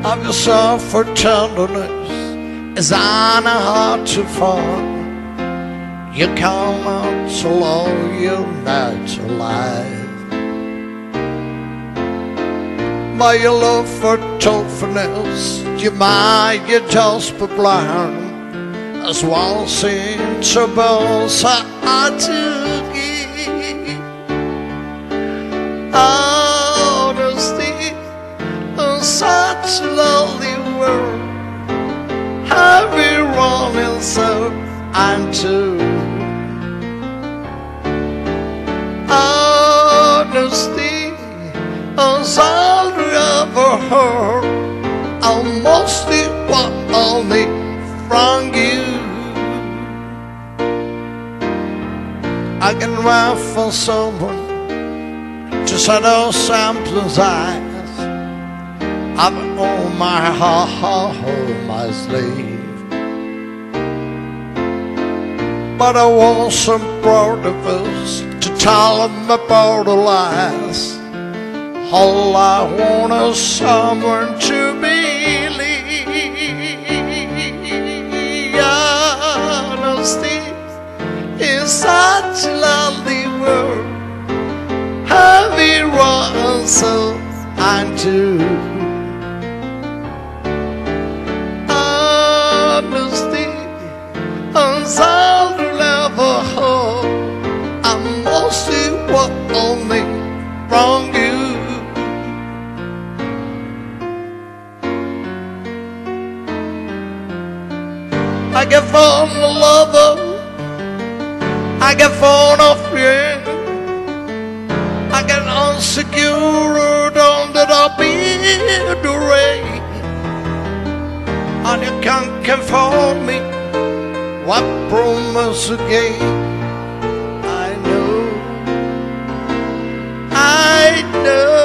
of yourself for tenderness is on a heart to find. You come out so low, you're not alive. By your love for toughness, you might just be blind. As one seems to both so hard to give. Honesty in such a lonely world. Everyone is so unto. Honesty is all we ever heard. Almost what only from you. I can wait for someone to set those samples eyes. I've all my heart, my slave. But I want some brothers to tell them about the lies. All I want is someone to believe. Honesty is such a lovely word. Everyone so unto. Honesty is all you'll ever hold. I'm mostly what only from you. I get fond of lover, I get fond of friend, I get unsecure down that I'll be the rain. And you can't confirm me, what promise again? I know, I know.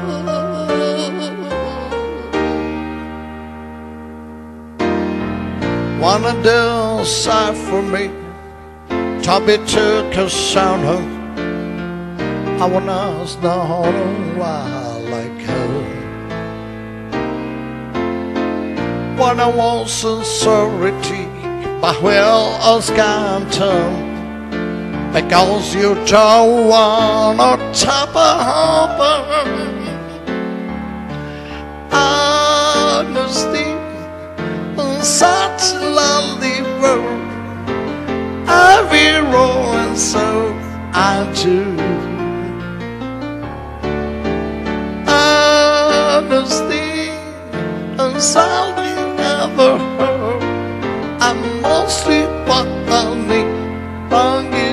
Wanna decide for me, to be took a sound of. I wanna know why like her. When I want sincerity, but well as can turn. Because you don't wanna top of honesty. Such a lovely world. Every roaring soul unto. Honesty and something never heard. I'm mostly what I need from you.